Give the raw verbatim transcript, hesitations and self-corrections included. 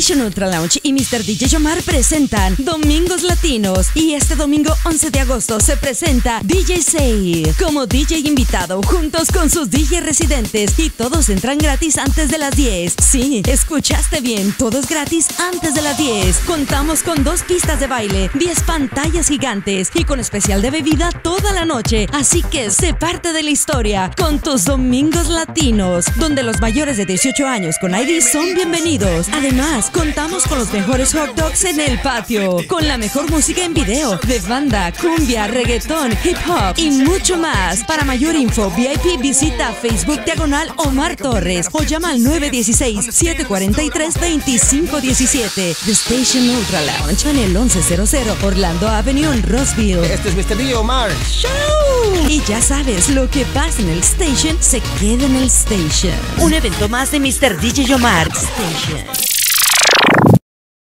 Station Ultra Lounge y mister D J Yomar presentan Domingos Latinos. Y este domingo once de agosto se presenta D J Say como D J invitado juntos con sus D J residentes. Y todos entran gratis antes de las diez. Sí, escuchaste bien, todos gratis antes de las diez. Contamos con dos pistas de baile, diez pantallas gigantes y con especial de bebida toda la noche. Así que sé parte de la historia con tus Domingos Latinos, donde los mayores de dieciocho años con I D son bienvenidos. Además, contamos con los mejores hot dogs en el patio, con la mejor música en video, de banda, cumbia, reggaetón, hip hop y mucho más. Para mayor info, V I P visita Facebook diagonal Omar Torres o llama al nueve uno seis, siete cuatro tres, dos cinco uno siete. The Station Ultra Lounge en el once cero cero Orlando Avenue en Roseville. Este es mister D J Omar Show. Y ya sabes, lo que pasa en el Station se queda en el Station. Un evento más de mister D J Omar Station.